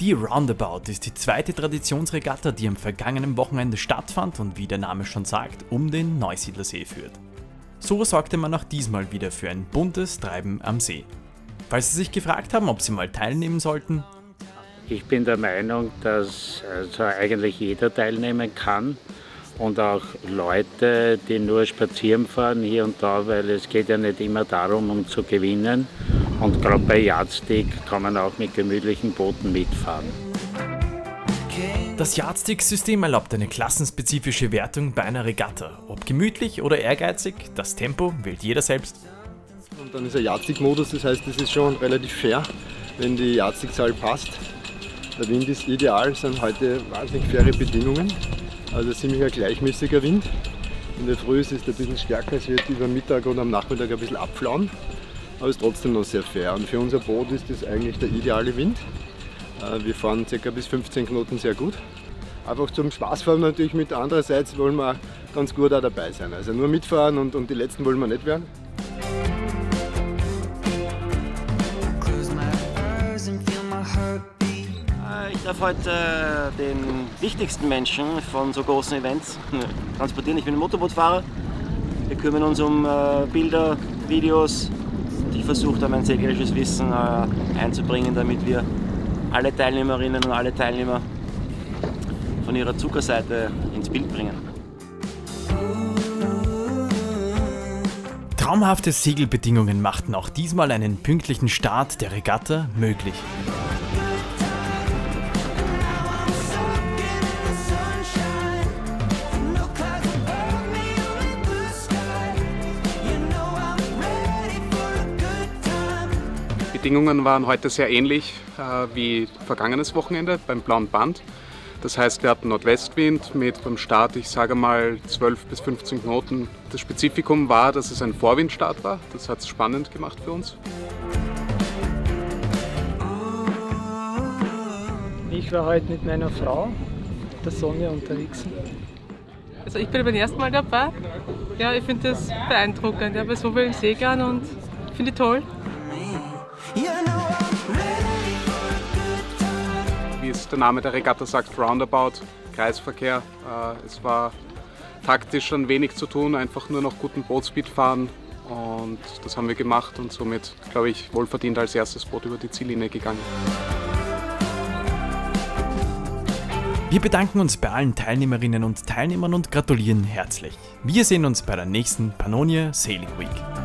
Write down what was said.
Die Roundabout ist die zweite Traditionsregatta, die am vergangenen Wochenende stattfand und wie der Name schon sagt, um den Neusiedlersee führt. So sorgte man auch diesmal wieder für ein buntes Treiben am See. Falls Sie sich gefragt haben, ob Sie mal teilnehmen sollten: Ich bin der Meinung, dass eigentlich jeder teilnehmen kann und auch Leute, die nur spazieren fahren hier und da, weil es geht ja nicht immer darum, um zu gewinnen. Und gerade bei Yardstick kann man auch mit gemütlichen Booten mitfahren. Das Yardstick-System erlaubt eine klassenspezifische Wertung bei einer Regatta. Ob gemütlich oder ehrgeizig, das Tempo wählt jeder selbst. Und dann ist ein Yardstick-Modus, das heißt, es ist schon relativ fair, wenn die Yardstick-Zahl passt. Der Wind ist ideal, es sind heute wahnsinnig faire Bedingungen, also ziemlich ein gleichmäßiger Wind. In der Früh ist es ein bisschen stärker, es wird über Mittag und am Nachmittag ein bisschen abflauen, aber es ist trotzdem noch sehr fair. Und für unser Boot ist das eigentlich der ideale Wind. Wir fahren ca. bis 15 Knoten sehr gut. Einfach zum Spaßfahren natürlich mit, andererseits wollen wir ganz gut auch dabei sein. Also nur mitfahren und die Letzten wollen wir nicht werden. Ich darf heute den wichtigsten Menschen von so großen Events transportieren. Ich bin ein Motorbootfahrer. Wir kümmern uns um Bilder, Videos. Ich versuche da mein seglerisches Wissen einzubringen, damit wir alle Teilnehmerinnen und alle Teilnehmer von ihrer Zuckerseite ins Bild bringen. Traumhafte Segelbedingungen machten auch diesmal einen pünktlichen Start der Regatta möglich. Die Bedingungen waren heute sehr ähnlich wie vergangenes Wochenende beim Blauen Band. Das heißt, wir hatten Nordwestwind mit beim Start, ich sage mal 12 bis 15 Knoten. Das Spezifikum war, dass es ein Vorwindstart war. Das hat es spannend gemacht für uns. Ich war heute mit meiner Frau, der Sonja, unterwegs. Also ich bin beim ersten Mal dabei. Ja, ich finde das beeindruckend. Ich habe so viel segeln und finde ich toll. Wie es der Name der Regatta sagt, Roundabout, Kreisverkehr. Es war taktisch schon wenig zu tun, einfach nur noch guten Bootspeed fahren. Und das haben wir gemacht und somit, glaube ich, wohlverdient als erstes Boot über die Ziellinie gegangen. Wir bedanken uns bei allen Teilnehmerinnen und Teilnehmern und gratulieren herzlich. Wir sehen uns bei der nächsten Pannonia Sailing Week.